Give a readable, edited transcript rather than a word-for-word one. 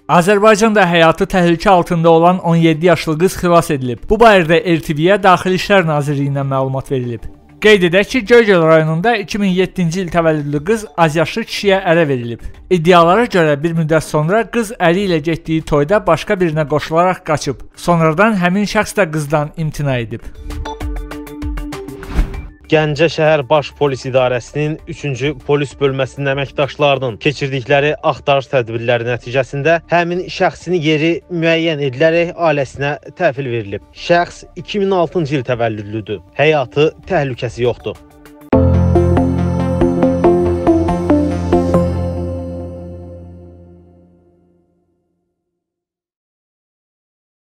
Azərbaycanda həyatı təhlükə altında olan 17 yaşlı qız xilas edilib. Bu barədə RTV-yə Daxili İşlər Nazirliyindən məlumat verilib. Qeyd edək ki, Göygöl rayonunda 2007-ci il təvəllüdlü qız azyaşlı kişiyə ərə verilib. İddialara görə bir müddət sonra qız əri ilə getdiyi toyda başqa birinə qoşularaq qaçıb. Sonradan həmin şəxs də qızdan imtina edib. Gəncə şəhər Baş Polis İdarəsinin 3-cü polis bölməsinin əməkdaşlarının keçirdikləri axtarış tədbirləri nəticəsində həmin şəxsin yeri müəyyən edilərək ailəsinə təhvil verilib. Şəxs 2006-cı il təvəllüdlüdür. Həyatı təhlükəsi yoxdur.